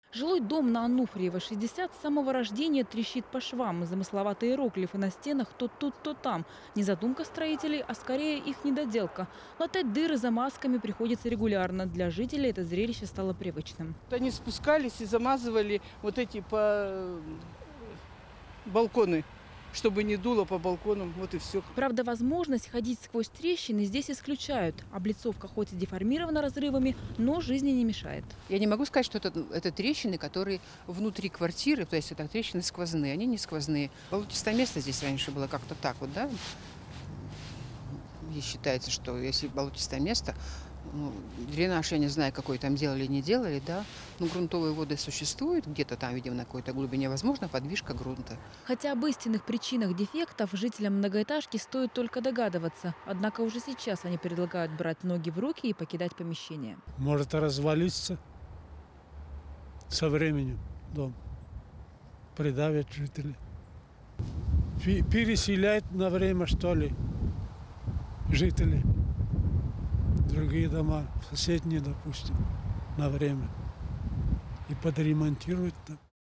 Жилой дом на Ануфриева, 60, с самого рождения трещит по швам. Замысловатые иероглифы на стенах то тут, то там. Не задумка строителей, а скорее их недоделка. Латать дыры замазками приходится регулярно. Для жителей это зрелище стало привычным. Они спускались и замазывали вот эти балконы, чтобы не дуло по балконам, вот и все. Правда, возможность ходить сквозь трещины здесь исключают. Облицовка хоть и деформирована разрывами, но жизни не мешает. Я не могу сказать, что это трещины, которые внутри квартиры, то есть это трещины сквозные, они не сквозные. Болотистое место здесь раньше было как-то так вот, да? И считается, что если болотистое место, дренаж, я не знаю, какой там делали, не делали, да, но грунтовые воды существуют, где-то там, видимо, на какой-то глубине, возможно, подвижка грунта. Хотя об истинных причинах дефектов жителям многоэтажки стоит только догадываться. Однако уже сейчас они предлагают брать ноги в руки и покидать помещение. Может развалиться со временем дом. Придавят жителей. Переселяют на время, что ли, жителей. Другие дома, соседние, допустим, на время. И подремонтируют там.